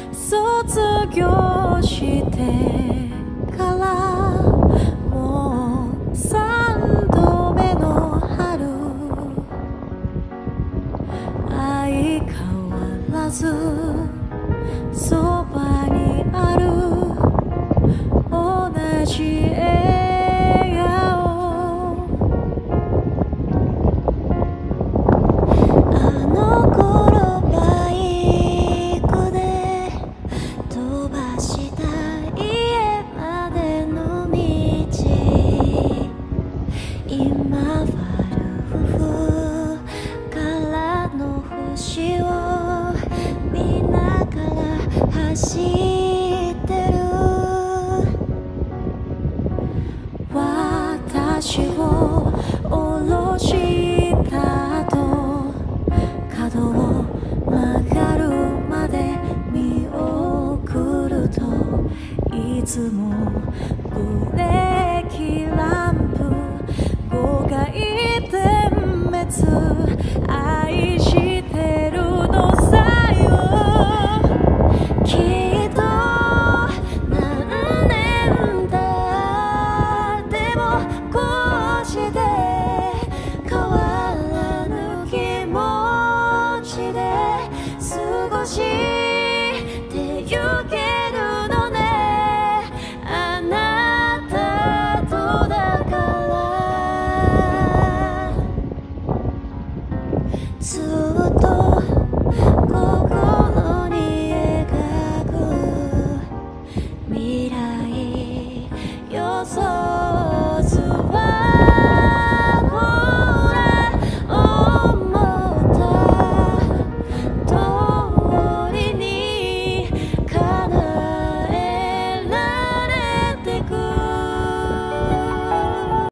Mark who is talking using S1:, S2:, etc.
S1: 卒業してからもう3度目の春、相変わらずそばにある同じ笑顔。あの頃バイクで飛ばした家までの道、今はルフからの星を見ながら走ってる。私を降ろした後、角を曲がるまで見送るといつもブレ